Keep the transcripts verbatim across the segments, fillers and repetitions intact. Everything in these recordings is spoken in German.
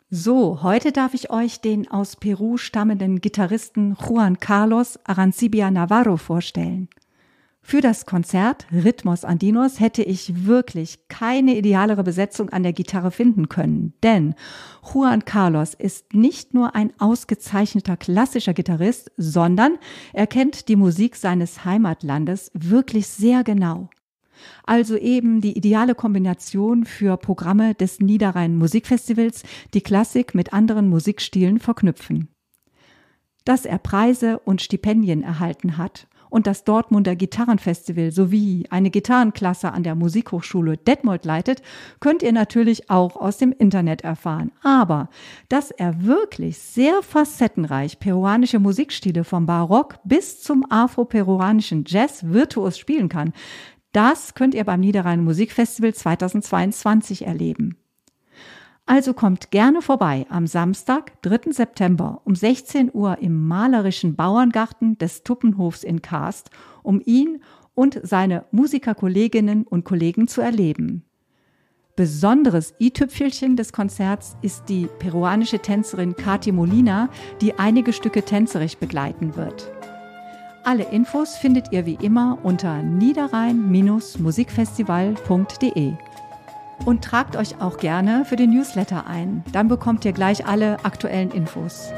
So, heute darf ich euch den aus Peru stammenden Gitarristen Juan Carlos Arancibia Navarro vorstellen. Für das Konzert Ritmos Andinos hätte ich wirklich keine idealere Besetzung an der Gitarre finden können, denn Juan Carlos ist nicht nur ein ausgezeichneter klassischer Gitarrist, sondern er kennt die Musik seines Heimatlandes wirklich sehr genau. Also eben die ideale Kombination für Programme des Niederrhein Musikfestivals, die Klassik mit anderen Musikstilen verknüpfen. Dass er Preise und Stipendien erhalten hat und das Dortmunder Gitarrenfestival sowie eine Gitarrenklasse an der Musikhochschule Detmold leitet, könnt ihr natürlich auch aus dem Internet erfahren. Aber dass er wirklich sehr facettenreich peruanische Musikstile vom Barock bis zum afro-peruanischen Jazz virtuos spielen kann, das könnt ihr beim Niederrhein Musikfestival zweitausendzweiundzwanzig erleben. Also kommt gerne vorbei am Samstag, dritten September um sechzehn Uhr im malerischen Bauerngarten des Tuppenhofs in Kaast, um ihn und seine Musikerkolleginnen und Kollegen zu erleben. Besonderes i-Tüpfelchen des Konzerts ist die peruanische Tänzerin Katy Molina, die einige Stücke tänzerisch begleiten wird. Alle Infos findet ihr wie immer unter niederrhein musikfestival punkt de. Und tragt euch auch gerne für den Newsletter ein. Dann bekommt ihr gleich alle aktuellen Infos.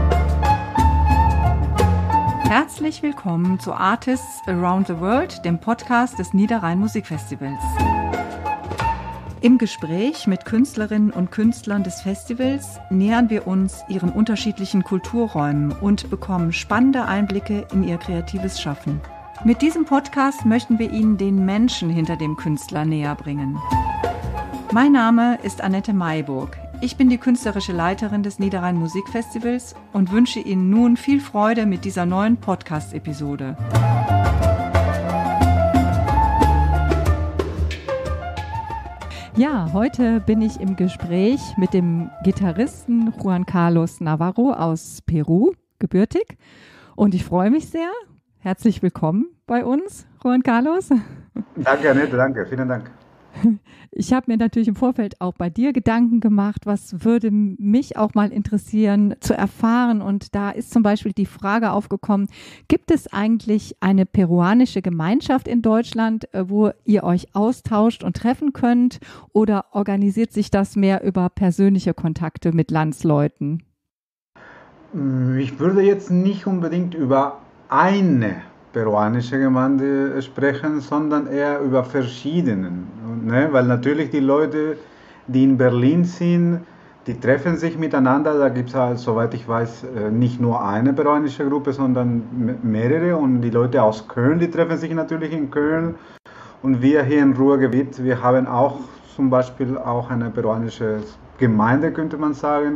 Herzlich willkommen zu Artists Around the World, dem Podcast des Niederrhein Musikfestivals. Im Gespräch mit Künstlerinnen und Künstlern des Festivals nähern wir uns ihren unterschiedlichen Kulturräumen und bekommen spannende Einblicke in ihr kreatives Schaffen. Mit diesem Podcast möchten wir Ihnen den Menschen hinter dem Künstler näher bringen. Mein Name ist Annette Mayburg. Ich bin die künstlerische Leiterin des Niederrhein Musikfestivals und wünsche Ihnen nun viel Freude mit dieser neuen Podcast-Episode. Ja, heute bin ich im Gespräch mit dem Gitarristen Juan Carlos Navarro aus Peru, gebürtig. Und ich freue mich sehr. Herzlich willkommen bei uns, Juan Carlos. Danke, Annette, danke. Vielen Dank. Ich habe mir natürlich im Vorfeld auch bei dir Gedanken gemacht, was würde mich auch mal interessieren zu erfahren. Und da ist zum Beispiel die Frage aufgekommen, gibt es eigentlich eine peruanische Gemeinschaft in Deutschland, wo ihr euch austauscht und treffen könnt? Oder organisiert sich das mehr über persönliche Kontakte mit Landsleuten? Ich würde jetzt nicht unbedingt über eine peruanische Gemeinde sprechen, sondern eher über verschiedene. Ne? Weil natürlich die Leute, die in Berlin sind, die treffen sich miteinander. Da gibt es halt, soweit ich weiß, nicht nur eine peruanische Gruppe, sondern mehrere. Und die Leute aus Köln, die treffen sich natürlich in Köln. Und wir hier im Ruhrgebiet, wir haben auch zum Beispiel auch eine peruanische Gemeinde, könnte man sagen,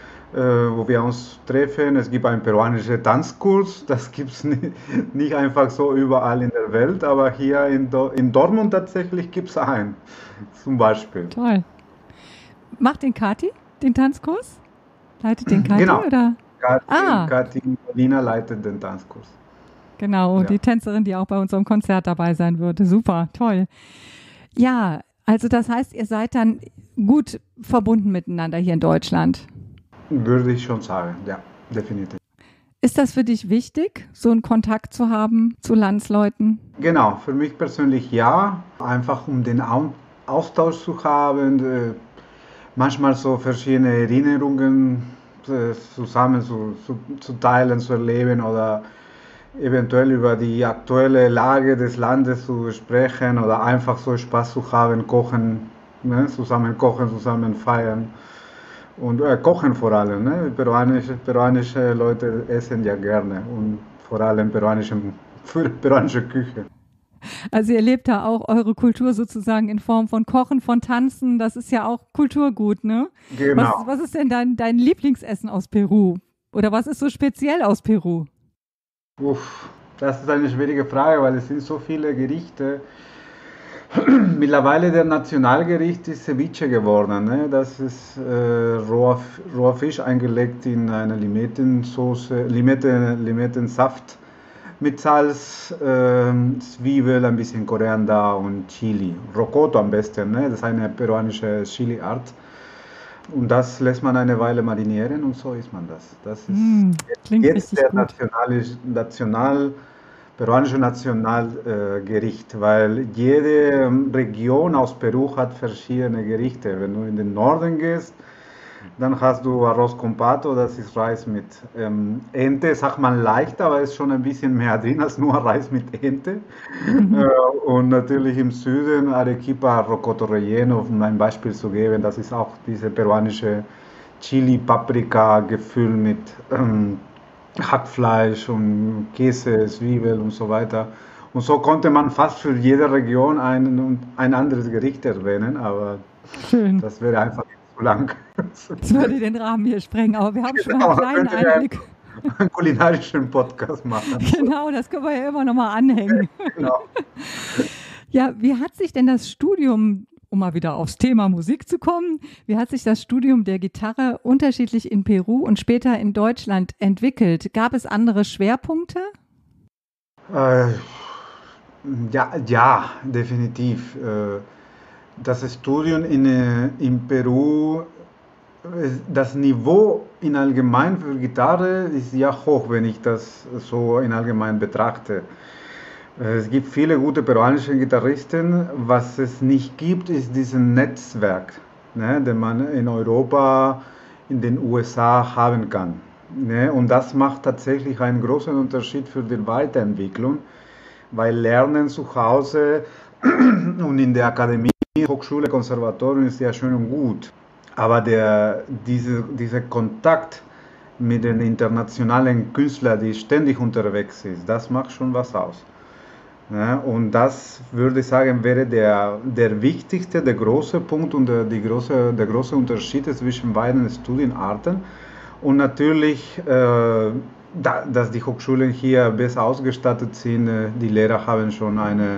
wo wir uns treffen. Es gibt einen peruanischen Tanzkurs, das gibt es nicht, nicht einfach so überall in der Welt, aber hier in, Do- in Dortmund tatsächlich gibt es einen, zum Beispiel. Toll. Macht den Katy den Tanzkurs? Leitet den Katy? Genau, oder? Katy, ah. Katy Molina leitet den Tanzkurs. Genau, ja. Die Tänzerin, die auch bei unserem Konzert dabei sein würde. Super, toll. Ja, also das heißt, ihr seid dann gut verbunden miteinander hier in Deutschland. Würde ich schon sagen, ja, definitiv. Ist das für dich wichtig, so einen Kontakt zu haben zu Landsleuten? Genau, für mich persönlich ja, einfach um den Austausch zu haben, manchmal so verschiedene Erinnerungen zusammen zu, zu, zu teilen, zu erleben oder eventuell über die aktuelle Lage des Landes zu sprechen oder einfach so Spaß zu haben, kochen, ne, zusammen kochen, zusammen feiern. Und äh, kochen vor allem, ne? Peruanische, peruanische Leute essen ja gerne und vor allem peruanische, peruanische Küche. Also ihr lebt da auch eure Kultur sozusagen in Form von Kochen, von Tanzen, das ist ja auch Kulturgut, ne? Genau. Was, was ist denn dein, dein Lieblingsessen aus Peru? Oder was ist so speziell aus Peru? Uff, das ist eine schwierige Frage, weil es sind so viele Gerichte. Mittlerweile der Nationalgericht ist Ceviche geworden. Ne? Das ist äh, roher, roher Fisch eingelegt in eine Limettensauce, Limette, Limettensaft mit Salz, äh, Zwiebel, ein bisschen Koriander und Chili. Rocoto am besten, ne? Das ist eine peruanische Chili-Art. Und das lässt man eine Weile marinieren und so isst man das. Das ist Mm, klingt jetzt richtig der gut. nationale, national, peruanische Nationalgericht, äh, Gericht, weil jede ähm, Region aus Peru hat verschiedene Gerichte. Wenn du in den Norden gehst, dann hast du Arroz con Pato, das ist Reis mit ähm, Ente, sagt man leicht, aber ist schon ein bisschen mehr drin als nur Reis mit Ente. Äh, und natürlich im Süden Arequipa Rocoto Relleno, um ein Beispiel zu geben, das ist auch diese peruanische Chili-Paprika-Gefühl mit ähm, Hackfleisch und Käse, Zwiebel und so weiter. Und so konnte man fast für jede Region ein, ein anderes Gericht erwähnen, aber Schön. das wäre einfach zu lang. Das würde den Rahmen hier sprengen, aber wir haben schon mal einen Genau, man kleinen könnte ja Einblick. einen kulinarischen Podcast machen. Genau, das können wir ja immer noch mal anhängen. Genau. Ja, wie hat sich denn das Studium, um mal wieder aufs Thema Musik zu kommen, wie hat sich das Studium der Gitarre unterschiedlich in Peru und später in Deutschland entwickelt? Gab es andere Schwerpunkte? Äh, ja, ja, definitiv. Äh, das Studium in, äh, in Peru, äh, das Niveau in allgemein für Gitarre ist ja hoch, wenn ich das so in allgemein betrachte. Äh, Es gibt viele gute peruanische Gitarristen. Was es nicht gibt, ist dieses Netzwerk, ne, den man in Europa, in den U S A haben kann. Ne? Und das macht tatsächlich einen großen Unterschied für die Weiterentwicklung, weil Lernen zu Hause und in der Akademie, Hochschule, Konservatorium ist ja schön und gut. Aber der, diese, dieser Kontakt mit den internationalen Künstlern, die ständig unterwegs ist, das macht schon was aus. Ja, und das würde ich sagen, wäre der, der wichtigste, der große Punkt und der, die große, der große Unterschied zwischen beiden Studienarten. Und natürlich, äh, da, dass die Hochschulen hier besser ausgestattet sind, äh, die Lehrer haben schon ein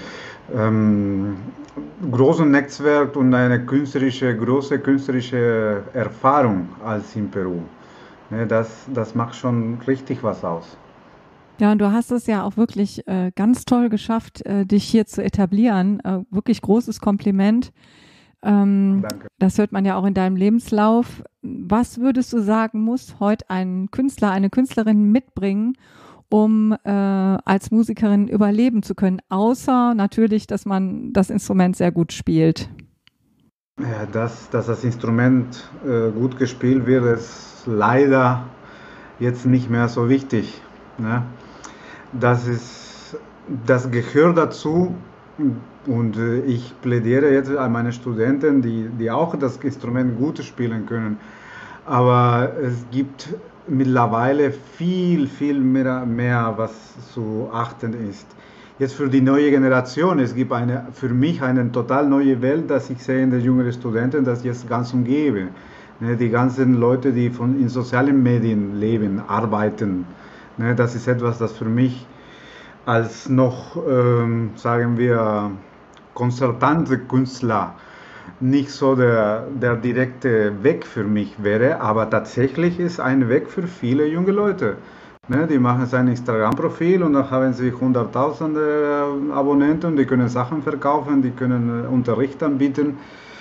ähm, großes Netzwerk und eine künstlerische, große künstlerische Erfahrung als in Peru. Ja, das, das macht schon richtig was aus. Ja, und du hast es ja auch wirklich äh, ganz toll geschafft, äh, dich hier zu etablieren. Äh, wirklich großes Kompliment. Ähm, Danke. das hört man ja auch in deinem Lebenslauf. Was würdest du sagen, muss heute ein Künstler, eine Künstlerin mitbringen, um äh, als Musikerin überleben zu können? Außer natürlich, dass man das Instrument sehr gut spielt. Ja, dass, dass das Instrument äh, gut gespielt wird, ist leider jetzt nicht mehr so wichtig. Ne? Das ist, das gehört dazu und äh, ich plädiere jetzt an meine Studenten, die, die auch das Instrument gut spielen können. Aber es gibt mittlerweile viel, viel mehr, mehr, was zu achten ist. Jetzt für die neue Generation, es gibt eine, für mich eine total neue Welt, dass ich sehe in den jüngeren Studenten, das jetzt ganz umgebe. Ne, die ganzen Leute, die von, in sozialen Medien leben, arbeiten. Ne, das ist etwas, das für mich als noch, ähm, sagen wir, konzertante Künstler nicht so der, der direkte Weg für mich wäre, aber tatsächlich ist ein Weg für viele junge Leute. Ne, die machen sein Instagram-Profil und dann haben sie hunderttausende Abonnenten, die können Sachen verkaufen, die können Unterricht anbieten.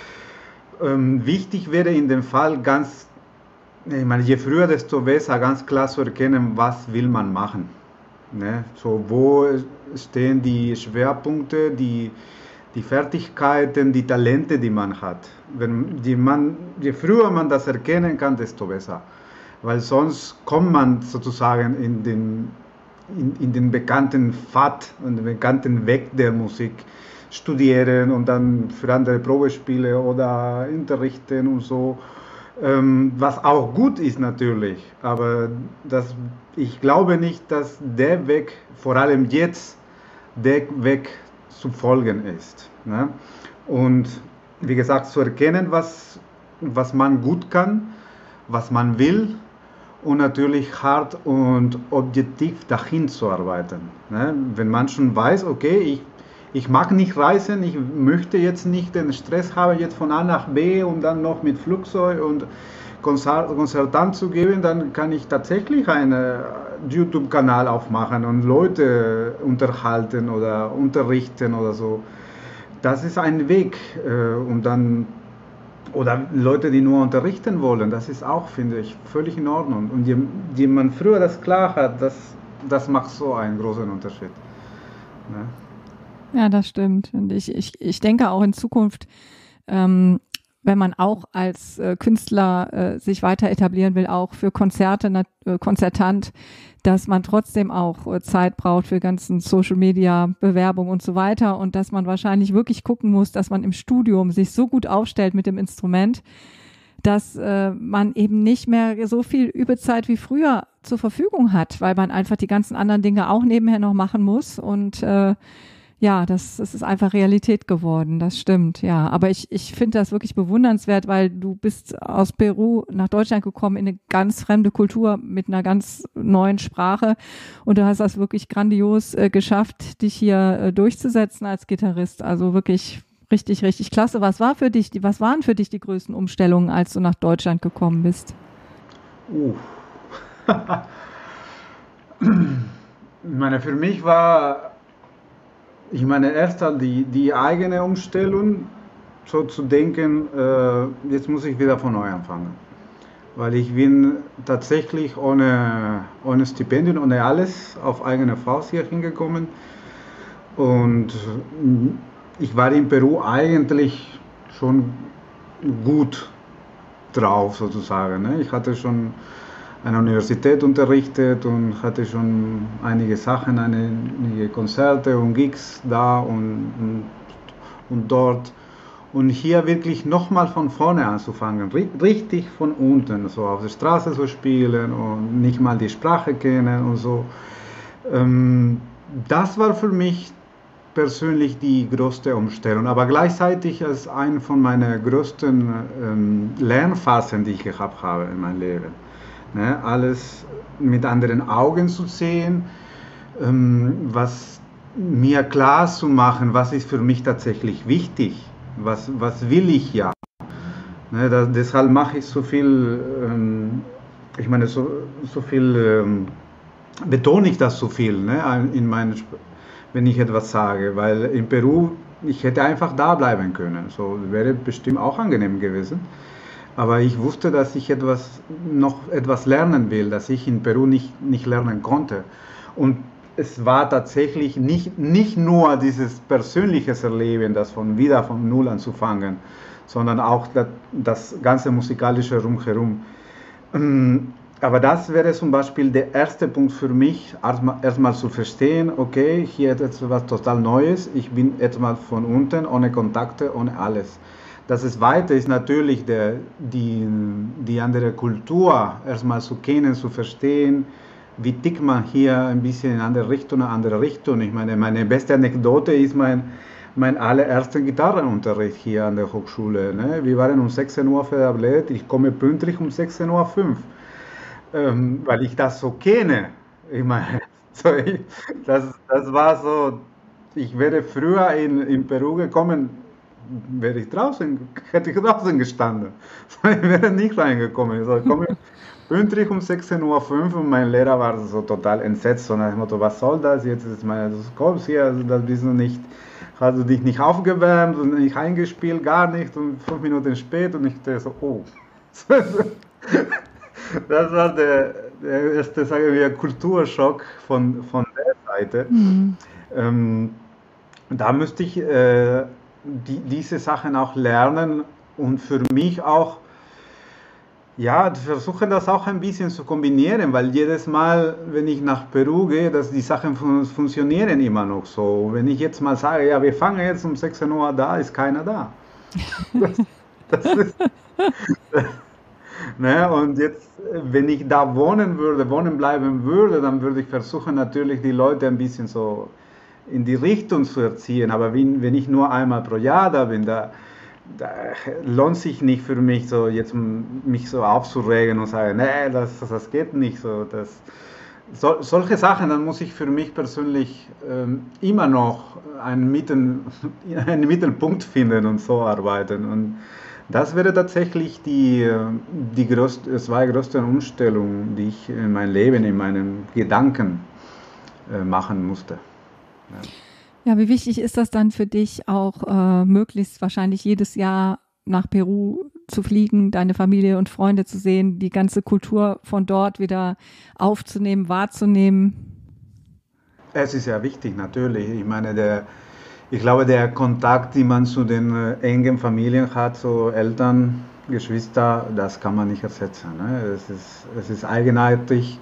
Ähm, wichtig wäre in dem Fall ganz, ich meine, je früher, desto besser, ganz klar zu erkennen, was will man machen. Ne? So, wo stehen die Schwerpunkte, die, die Fertigkeiten, die Talente, die man hat. Wenn die man, je früher man das erkennen kann, desto besser. Weil sonst kommt man sozusagen in den, in, in den bekannten Pfad, in den bekannten Weg der Musik, studieren und dann für andere Probespiele oder unterrichten und so. Ähm, was auch gut ist natürlich, aber das, ich glaube nicht, dass der Weg, vor allem jetzt, der Weg zu folgen ist. Ne? Und wie gesagt, zu erkennen, was, was man gut kann, was man will und natürlich hart und objektiv dahin zu arbeiten. Ne? Wenn man schon weiß, okay, ich Ich mag nicht reisen, ich möchte jetzt nicht den Stress haben, jetzt von A nach B und dann noch mit Flugzeug und Konzert, Konzertant zu geben, dann kann ich tatsächlich einen YouTube-Kanal aufmachen und Leute unterhalten oder unterrichten oder so. Das ist ein Weg und dann oder Leute, die nur unterrichten wollen, das ist auch, finde ich, völlig in Ordnung. Und je, je man früher das klar hat, das, das macht so einen großen Unterschied. Ne? Ja, das stimmt. Und ich, ich, ich denke auch in Zukunft, ähm, wenn man auch als äh, Künstler äh, sich weiter etablieren will, auch für Konzerte, nat- äh, Konzertant, dass man trotzdem auch äh, Zeit braucht für ganzen Social Media, Bewerbung und so weiter und dass man wahrscheinlich wirklich gucken muss, dass man im Studium sich so gut aufstellt mit dem Instrument, dass äh, man eben nicht mehr so viel Übezeit wie früher zur Verfügung hat, weil man einfach die ganzen anderen Dinge auch nebenher noch machen muss und äh, ja, das, das ist einfach Realität geworden, das stimmt, ja. Aber ich, ich finde das wirklich bewundernswert, weil du bist aus Peru nach Deutschland gekommen in eine ganz fremde Kultur mit einer ganz neuen Sprache und du hast das wirklich grandios äh, geschafft, dich hier äh, durchzusetzen als Gitarrist. Also wirklich richtig, richtig klasse. Was war für dich, die, was waren für dich die größten Umstellungen, als du nach Deutschland gekommen bist? Uh. Ich meine, für mich war Ich meine, erst mal die, die eigene Umstellung, so zu denken, äh, jetzt muss ich wieder von neu anfangen. Weil ich bin tatsächlich ohne, ohne Stipendium, ohne alles auf eigene Faust hier hingekommen. Und ich war in Peru eigentlich schon gut drauf, sozusagen. Ne? Ich hatte schon an der Universität unterrichtet und hatte schon einige Sachen, einige Konzerte und Gigs da und, und, und dort. Und hier wirklich nochmal von vorne anzufangen, richtig von unten, so auf der Straße zu spielen und nicht mal die Sprache kennen und so. Das war für mich persönlich die größte Umstellung, aber gleichzeitig als eine von meinen größten Lernphasen, die ich gehabt habe in meinem Leben. Ne, alles mit anderen Augen zu sehen, ähm, was mir klar zu machen, was ist für mich tatsächlich wichtig, was, was will ich ja. Ne, das, deshalb mache ich so viel, ähm, ich meine, so, so viel, ähm, betone ich das so viel, ne, in meinen, wenn ich etwas sage, weil in Peru, ich hätte einfach da bleiben können, so wäre bestimmt auch angenehm gewesen. Aber ich wusste, dass ich etwas, noch etwas lernen will, das ich in Peru nicht, nicht lernen konnte. Und es war tatsächlich nicht, nicht nur dieses persönliche Erleben, das von wieder von Null anzufangen, sondern auch das, das ganze musikalische Rumherum. Aber das wäre zum Beispiel der erste Punkt für mich, erstmal, erstmal zu verstehen, okay, hier ist etwas total Neues, ich bin erstmal von unten, ohne Kontakte, ohne alles. Das Zweite ist natürlich der, die, die andere Kultur erstmal zu kennen, zu verstehen, wie tickt man hier ein bisschen in eine andere Richtung, eine andere Richtung. Ich meine, meine beste Anekdote ist mein, mein allererster Gitarrenunterricht hier an der Hochschule. Ne? Wir waren um sechzehn Uhr verabredet, ich komme pünktlich um sechzehn Uhr fünf, ähm, weil ich das so kenne. Ich meine, so ich, das, das war so, ich wäre früher in, in Peru gekommen, wäre ich draußen, hätte ich draußen gestanden. Ich wäre nicht reingekommen. So, ich komme pünktlich um sechzehn Uhr fünf und mein Lehrer war so total entsetzt. So nach dem Motto, was soll das? Jetzt ist meine, du kommst hier, also das bist du nicht, hast du dich nicht aufgewärmt und nicht eingespielt, gar nicht. Und fünf Minuten spät und ich dachte so, oh. Das war der, der erste, sagen wir, Kulturschock von, von der Seite. Mhm. Ähm, da müsste ich äh, Die, diese Sachen auch lernen und für mich auch, ja, versuche das auch ein bisschen zu kombinieren, weil jedes Mal, wenn ich nach Peru gehe, dass die Sachen fun funktionieren immer noch so. Wenn ich jetzt mal sage, ja, wir fangen jetzt um sechzehn Uhr da, ist keiner da. Das, das ist, das, ne? Und jetzt, wenn ich da wohnen würde, wohnen bleiben würde, dann würde ich versuchen, natürlich die Leute ein bisschen so in die Richtung zu erziehen, aber wenn, wenn ich nur einmal pro Jahr da bin, da, da lohnt sich nicht für mich, so jetzt mich so aufzuregen und sagen, nee, das, das geht nicht so. Das, so, solche Sachen, dann muss ich für mich persönlich ähm, immer noch einen, Mittel, einen Mittelpunkt finden und so arbeiten. Und das wäre tatsächlich die, die größte, zwei größten Umstellungen, die ich in meinem Leben, in meinen Gedanken äh, machen musste. Ja, wie wichtig ist das dann für dich auch, äh, möglichst wahrscheinlich jedes Jahr nach Peru zu fliegen, deine Familie und Freunde zu sehen, die ganze Kultur von dort wieder aufzunehmen, wahrzunehmen? Es ist ja wichtig, natürlich. Ich meine, der, ich glaube, der Kontakt, den man zu den äh, engen Familien hat, so Eltern, Geschwister, das kann man nicht ersetzen. Ne? Es ist, es ist eigenartig.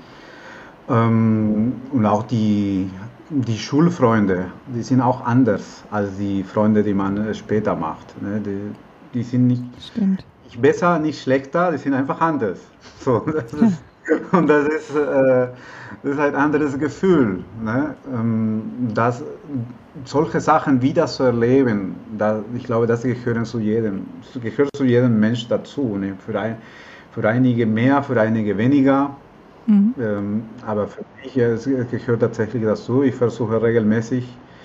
Ähm, und auch die, die Schulfreunde, die sind auch anders als die Freunde, die man äh, später macht. Ne? Die, die sind nicht, Stimmt. nicht besser, nicht schlechter, die sind einfach anders. So, das ist, und das ist, äh, das ist ein anderes Gefühl. Ne? Ähm, das, solche Sachen wieder zu erleben, da, ich glaube, das gehören zu jedem, gehört zu jedem Mensch dazu. Ne? Für, ein, für einige mehr, für einige weniger. Mhm. Ähm, aber für mich äh, es gehört tatsächlich dazu. Ich versuche regelmäßig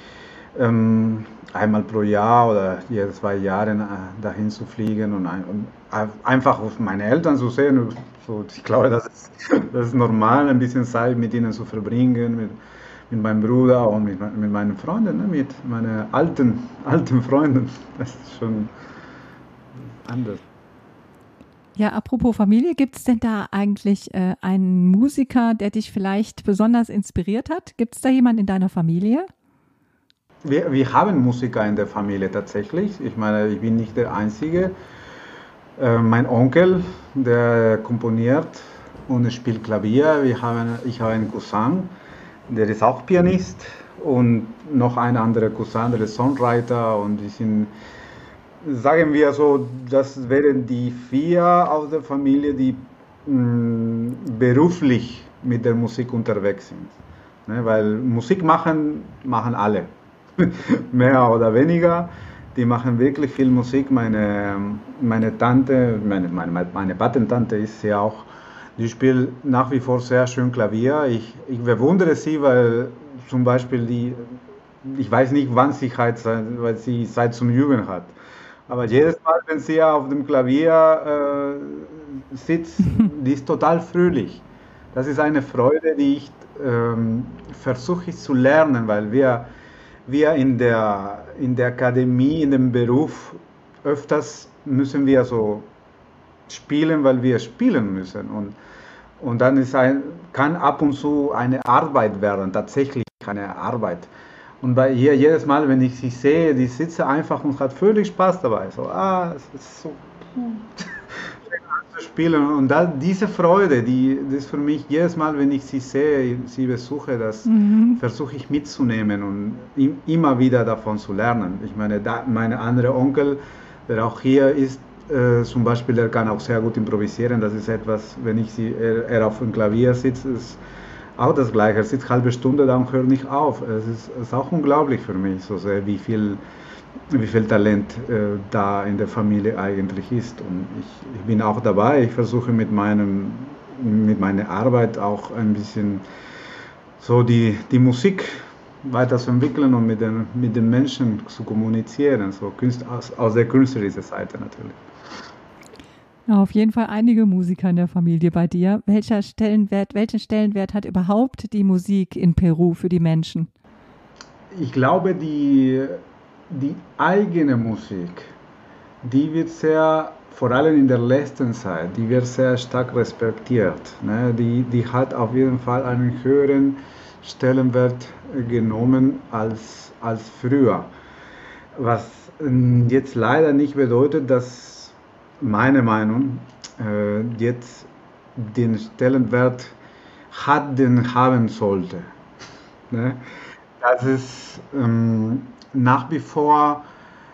ähm, einmal pro Jahr oder jede zwei Jahre äh, dahin zu fliegen und, ein, und einfach auf meine Eltern zu sehen. So, ich glaube, das ist, das ist normal, ein bisschen Zeit mit ihnen zu verbringen, mit, mit meinem Bruder und mit, mit meinen Freunden, ne? Mit meinen alten, alten Freunden. Das ist schon anders. Ja, apropos Familie, gibt es denn da eigentlich äh, einen Musiker, der dich vielleicht besonders inspiriert hat? Gibt es da jemanden in deiner Familie? Wir, wir haben Musiker in der Familie tatsächlich. Ich meine, ich bin nicht der Einzige. Äh, mein Onkel, der komponiert und spielt Klavier. Wir haben, ich habe einen Cousin, der ist auch Pianist und noch ein anderer Cousin, der ist Songwriter und die sind, sagen wir so, das wären die vier aus der Familie, die mh, beruflich mit der Musik unterwegs sind. Ne, weil Musik machen, machen alle. Mehr oder weniger. Die machen wirklich viel Musik. Meine, meine Tante, meine, meine, meine Patentante ist sie auch, die spielt nach wie vor sehr schön Klavier. Ich, ich bewundere sie, weil zum Beispiel die, ich weiß nicht, wann sie halt, weil sie Zeit zum Üben hat. Aber jedes Mal, wenn sie auf dem Klavier äh, sitzt, die ist total fröhlich. Das ist eine Freude, die ich ähm, versuche ich zu lernen, weil wir, wir in der, in der Akademie, in dem Beruf, öfters müssen wir so spielen, weil wir spielen müssen. Und, und dann ist ein, kann ab und zu eine Arbeit werden, tatsächlich eine Arbeit. Und bei ihr jedes Mal, wenn ich sie sehe, die sitzt einfach und hat völlig Spaß dabei. So, ah, es ist so zu spielen. Und da, diese Freude, die, das ist für mich jedes Mal, wenn ich sie sehe, sie besuche, das Mhm. versuche ich mitzunehmen und im- immer wieder davon zu lernen. Ich meine, da, mein anderer Onkel, der auch hier ist, äh, zum Beispiel, der kann auch sehr gut improvisieren. Das ist etwas, wenn ich sie, er, er auf dem Klavier sitzt, ist auch das Gleiche. Er sitzt eine halbe Stunde da und hört nicht auf. Es ist, es ist auch unglaublich für mich, so sehr, wie viel, wie viel Talent äh, da in der Familie eigentlich ist. Und ich, ich bin auch dabei. Ich versuche mit meinem, mit meiner Arbeit auch ein bisschen so die, die Musik weiterzuentwickeln und mit den, mit den Menschen zu kommunizieren, so Künst, aus, aus der künstlerischen Seite natürlich. Ja, auf jeden Fall einige Musiker in der Familie bei dir. Welcher Stellenwert, welchen Stellenwert hat überhaupt die Musik in Peru für die Menschen? Ich glaube, die, die eigene Musik, die wird sehr, vor allem in der letzten Zeit, die wird sehr stark respektiert. Ne? Die, die hat auf jeden Fall einen höheren Stellenwert genommen als, als früher. Was ähm, jetzt leider nicht bedeutet, dass meine Meinung äh, jetzt den Stellenwert hat, den haben sollte. Ne? Das ist ähm, nach wie vor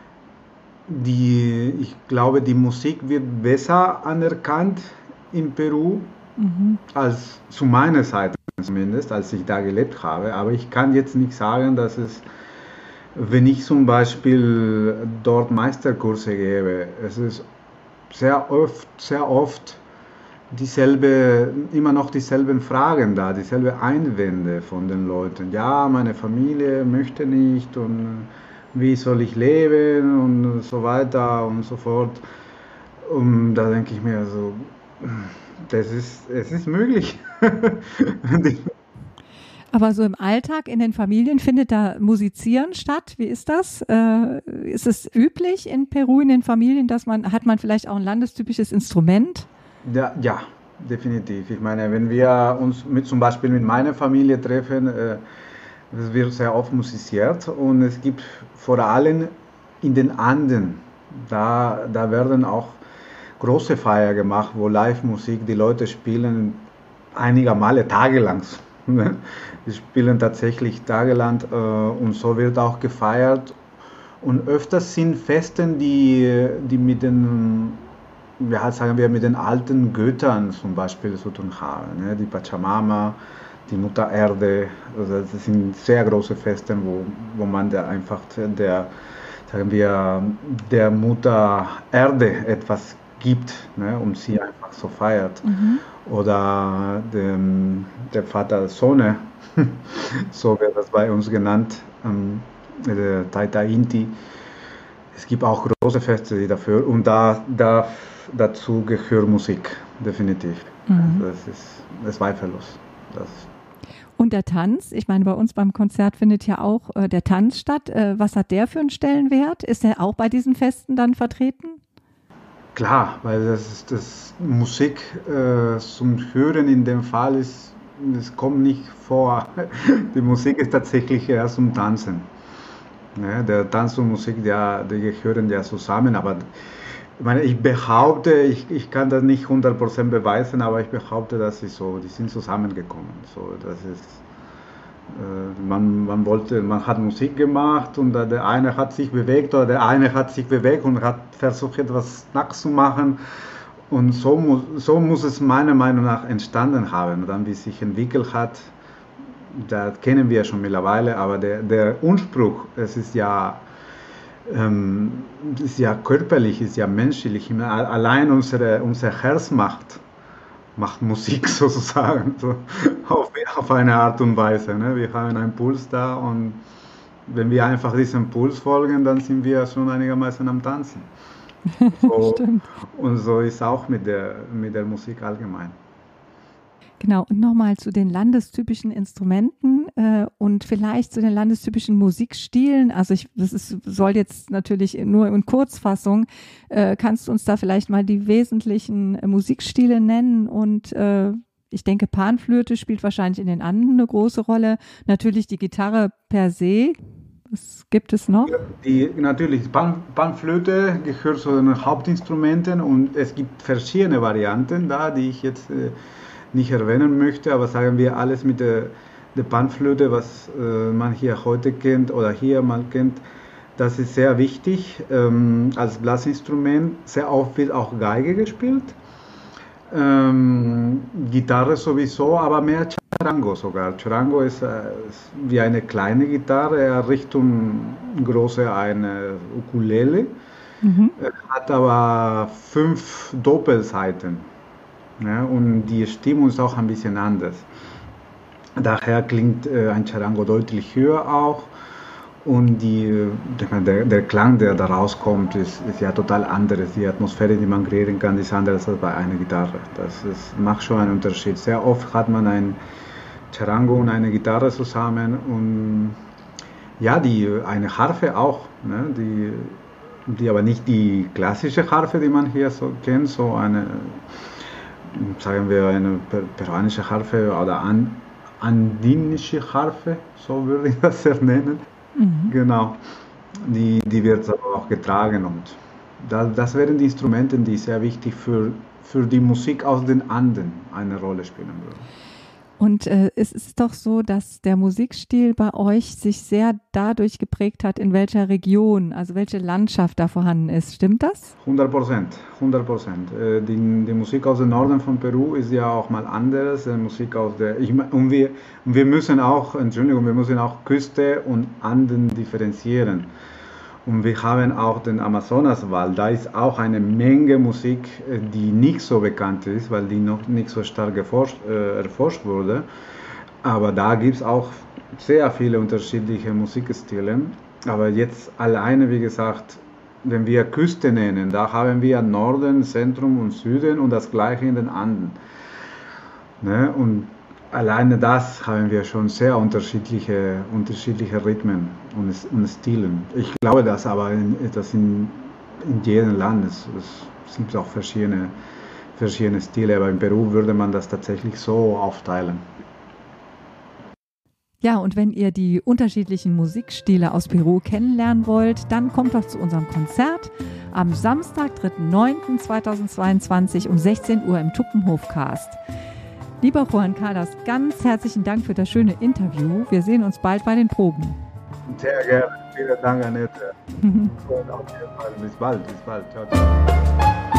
die, ich glaube, die Musik wird besser anerkannt in Peru Mhm. als zu meiner Zeit zumindest, als ich da gelebt habe. Aber ich kann jetzt nicht sagen, dass es, wenn ich zum Beispiel dort Meisterkurse gebe, es ist sehr oft, sehr oft dieselbe, immer noch dieselben Fragen da, dieselben Einwände von den Leuten. Ja, meine Familie möchte nicht und wie soll ich leben und so weiter und so fort. Und da denke ich mir so, das ist, es ist möglich. Aber so im Alltag in den Familien findet da Musizieren statt? Wie ist das? Äh, ist es üblich in Peru in den Familien, dass man, hat man vielleicht auch ein landestypisches Instrument? Ja, ja, definitiv. Ich meine, wenn wir uns mit, zum Beispiel mit meiner Familie treffen, äh, es wird sehr oft musiziert und es gibt vor allem in den Anden, da, da werden auch große Feier gemacht, wo Live-Musik, die Leute spielen einige Male tagelang. Ne? Die spielen tatsächlich tagelang äh, und so wird auch gefeiert. Und öfters sind Festen, die, die mit den, ja, sagen wir, mit den alten Göttern zum Beispiel zu tun haben. Ne? Die Pachamama, die Mutter Erde, also das sind sehr große Feste, wo, wo man der einfach der, sagen wir, der Mutter Erde etwas gibt, ne, und sie einfach so feiert. Mhm. Oder dem, der Vater Sonne, so wird das bei uns genannt, ähm, der Taita Inti. Es gibt auch große Feste dafür und da, da, dazu gehört Musik, definitiv. Mhm. Das ist, das ist zweifellos. Das Und der Tanz, ich meine, bei uns beim Konzert findet ja auch äh, der Tanz statt. Äh, was hat der für einen Stellenwert? Ist er auch bei diesen Festen dann vertreten? Klar, weil das, das Musik äh, zum Hören in dem Fall ist, es kommt nicht vor. Die Musik ist tatsächlich eher zum Tanzen. Ja, der Tanz und Musik, ja, die gehören ja zusammen, aber ich meine, ich behaupte, ich, ich kann das nicht hundert Prozent beweisen, aber ich behaupte, dass sie so, die sind zusammengekommen. So, das ist, äh, man, man wollte, man hat Musik gemacht und der eine hat sich bewegt oder der eine hat sich bewegt und hat versucht, etwas nachzumachen. Und so muss, so muss es meiner Meinung nach entstanden haben. Und dann, wie es sich entwickelt hat, das kennen wir schon mittlerweile, aber der, der Ursprung, es ist ja Ähm, ist ja körperlich, ist ja menschlich. Allein unsere, unser Herz macht, macht Musik sozusagen, so, auf, auf eine Art und Weise. Ne? Wir haben einen Puls da und wenn wir einfach diesem Puls folgen, dann sind wir schon einigermaßen am Tanzen. So, und so ist auch mit der, mit der Musik allgemein. Genau, und nochmal zu den landestypischen Instrumenten äh, und vielleicht zu den landestypischen Musikstilen. Also ich, das ist, soll jetzt natürlich nur in Kurzfassung. Äh, kannst du uns da vielleicht mal die wesentlichen äh, Musikstile nennen? Und äh, ich denke, Panflöte spielt wahrscheinlich in den Anden eine große Rolle. Natürlich die Gitarre per se. Was gibt es noch? Die, natürlich, Pan, Panflöte gehört zu den Hauptinstrumenten und es gibt verschiedene Varianten da, die ich jetzt äh, nicht erwähnen möchte, aber sagen wir alles mit der, der Panflöte, was äh, man hier heute kennt oder hier mal kennt, das ist sehr wichtig ähm, als Blasinstrument. Sehr oft wird auch Geige gespielt, ähm, Gitarre sowieso, aber mehr Charango sogar. Charango ist, äh, ist wie eine kleine Gitarre, Richtung große eine Ukulele, mhm. Hat aber fünf Doppelseiten. Ja, und die Stimmung ist auch ein bisschen anders. Daher klingt äh, ein Charango deutlich höher auch. Und die, der, der Klang, der da rauskommt, ist, ist ja total anderes. Die Atmosphäre, die man kreieren kann, ist anders als bei einer Gitarre. Das ist, macht schon einen Unterschied. Sehr oft hat man ein Charango und eine Gitarre zusammen. Und ja, die, eine Harfe auch. Ne, die, die aber nicht die klassische Harfe, die man hier so kennt, so eine, sagen wir, eine peruanische Harfe oder an, andinische Harfe, so würde ich das nennen. Mhm. Genau, die, die wird auch getragen und das, das wären die Instrumente, die sehr wichtig für, für die Musik aus den Anden eine Rolle spielen würden. Und äh, es ist doch so, dass der Musikstil bei euch sich sehr dadurch geprägt hat, in welcher Region, also welche Landschaft da vorhanden ist. Stimmt das? hundert Prozent, hundert Prozent. Äh, die, die Musik aus dem Norden von Peru ist ja auch mal anders. Die Musik aus der, ich, und, wir, und wir müssen auch, Entschuldigung, wir müssen auch Küste und Anden differenzieren. Und wir haben auch den Amazonaswald. Da ist auch eine Menge Musik, die nicht so bekannt ist, weil die noch nicht so stark geforscht, äh, erforscht wurde. Aber da gibt es auch sehr viele unterschiedliche Musikstile. Aber jetzt alleine, wie gesagt, wenn wir Küste nennen, da haben wir Norden, Zentrum und Süden und das gleiche in den Anden. Ne? Und alleine das haben wir schon sehr unterschiedliche, unterschiedliche Rhythmen und, und Stilen. Ich glaube, dass aber in, dass in, in jedem Land es, es sind auch verschiedene, verschiedene Stile, aber in Peru würde man das tatsächlich so aufteilen. Ja, und wenn ihr die unterschiedlichen Musikstile aus Peru kennenlernen wollt, dann kommt doch zu unserem Konzert am Samstag, dritter neunter zweitausendzweiundzwanzig um sechzehn Uhr im Tuppenhof-Cast. Lieber Juan Carlos, ganz herzlichen Dank für das schöne Interview. Wir sehen uns bald bei den Proben. Sehr gerne. Vielen Dank, Annette. Und auf jeden Fall bis bald. Bis bald. Ciao, ciao.